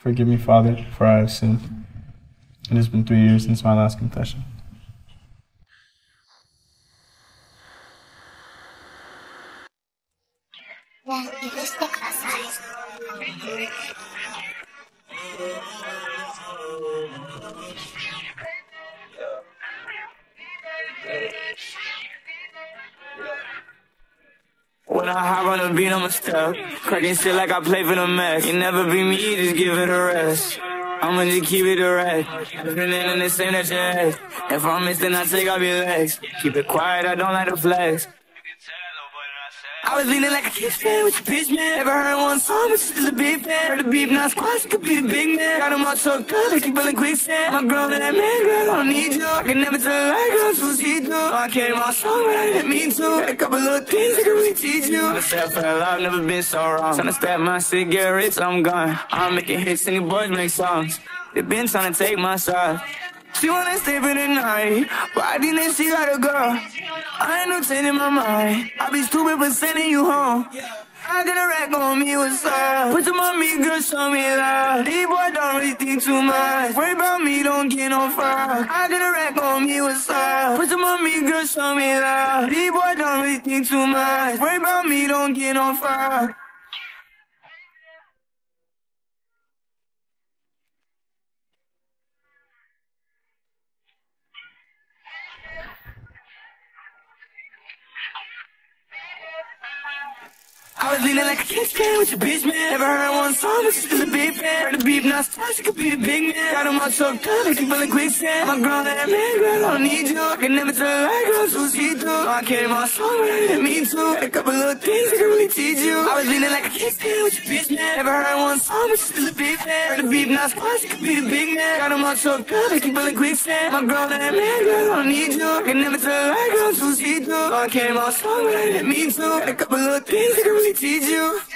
Forgive me, Father, for I have sinned. It has been 3 years since my last confession. When I hop on the beat, I'ma step. Cracking shit like I play for the Mets. You never be me, just give it a rest. I'ma just keep it direct. Living in this ain't at your head. If I'm missing, I take off your legs. Keep it quiet, I don't like to flex. I was leaning like a kickstand with your bitch, man. Never heard one song, but she's a big fan. Heard the beef, not squash, could be the big man. Got him all choked up, they keep feeling quicksand. I'm grown and that man, girl, I don't need you. I can never tell a lie, girl, so see through. I came out strong, but I didn't mean to. Got a couple little things I can really teach you. I said I fell out, never been so wrong. Tryna stab my shit, get rich, I'm gone. I'm making hits, and the boys make songs. They been tryna take my side. She wanna stay for the night, but I think that she gotta go. I ain't no changing my mind. I be stupid for sending you home. I got a rack on me, what's up? Put them on me, girl, show me love. These boys don't really think too much. Worry about me, don't get no fuck. I got a rack on me, what's up? Put them on me, girl, show me love. These boys don't really think too much. Worry about me, don't get no fuck. I was leaning like a kickstand with your bitch, man. Never heard one song, but she's still a big fan. Heard the beef, not squash, she could be a big man. Got him all choked up, they keep feeling quicksand. I'm grown and that man, girl, I don't need you. I can never tell a lie, girl, so see through. I came out strong, but I didn't mean to. Got a couple little things I can really teach you. I was leaning like a kickstand with your bitch, man. Never heard one song, but she's still a big fan. Heard the beef, not squash, she could be the big man. Got him all choked up, they keep feeling quicksand. I'm grown and that man, girl, I don't need you. I can never tell a lie, girl, so see through. I came out strong, but I didn't mean to. Got a couple little things I can really teach you.